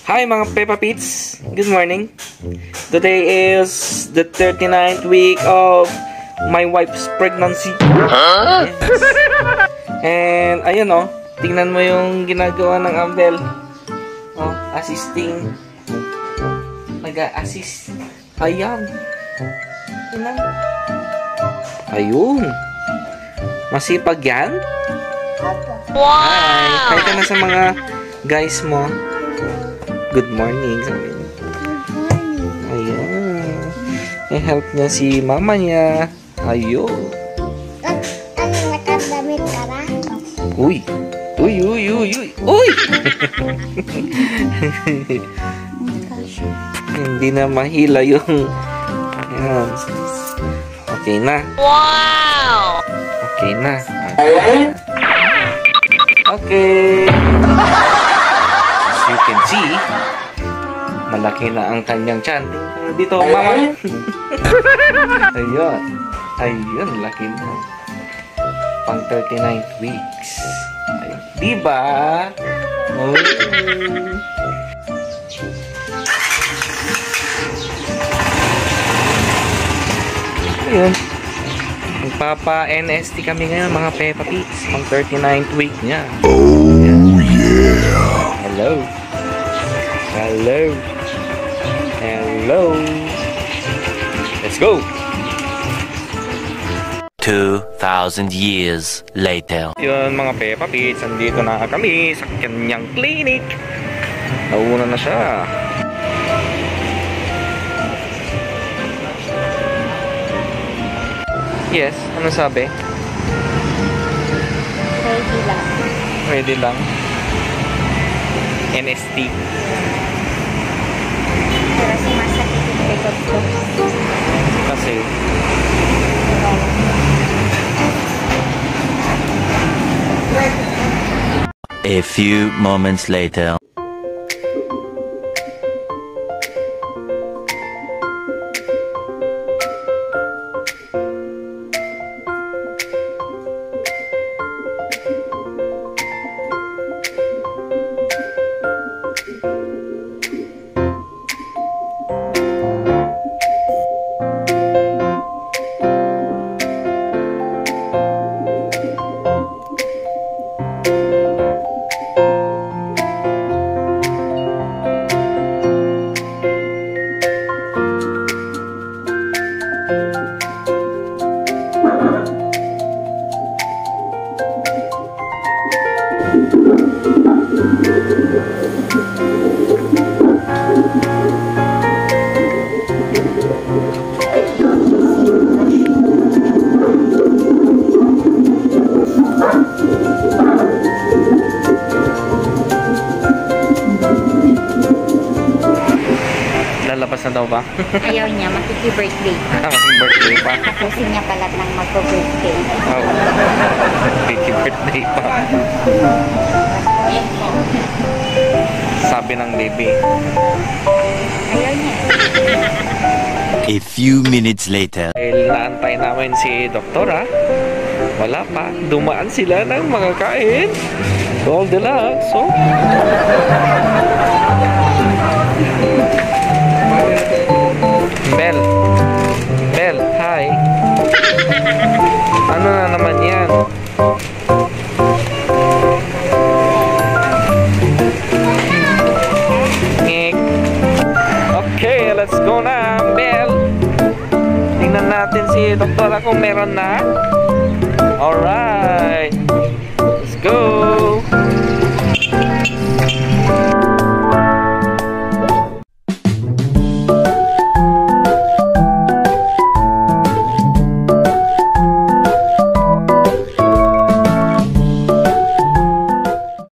Hi mga Peppa Pits! Good morning! Today is the 39th week of my wife's pregnancy. Huh? Yes. And ayun oh, tingnan mo yung ginagawa ng Ambel. Oh, assisting. Nag-a-assist. Ayan. Tingnan mo. Ayun. Masipag yan? Wow! Hi ka na sa mga guys mo. Good morning, sabi niya. Ayan. I-help niya si mama niya. Ayun. Nakadamit ka na? Uy! Uy, uy, uy, uy! Uy! Hindi na mahila yung... Ayan. Okay na. Wow! Okay na. Okay. As you can see, malaki na ang kanyang tiyan. Dito, mama. Ayun. Ayun, laki na. Pang 39 weeks. Ayun. Diba? Oh. Ayun. Magpapa-NST kami ngayon, mga Peppa Pigs. Pang 39th week niya. Oh, yeah. Hello. Hello. Hello. Let's go. 2,000 years later. Yun mga Peppa Pigs, andito na kami sa kanyang clinic. Nauna na siya. Yes, ano sabi? Ready lang. Ready lang. NST. Pero sumasakit yung record ko. Kasi A few moments later. lalabas na daw ba? Ayaw niya, makiki-birthday. Birthday pa. Tapusin niya pala ng magpo-birthday. Oh. Birthday pa. Sabi ng baby. Ayaw niya. A few minutes later. Dahil naantay namin si Doktora, wala pa. Dumaan sila ng mga kain. Goldilocks, so. Bel. Bel, hi. Ano na naman yan? Ngek. Okay, let's go na, Bel. Tingnan natin si Doktora kung meron na. Alright.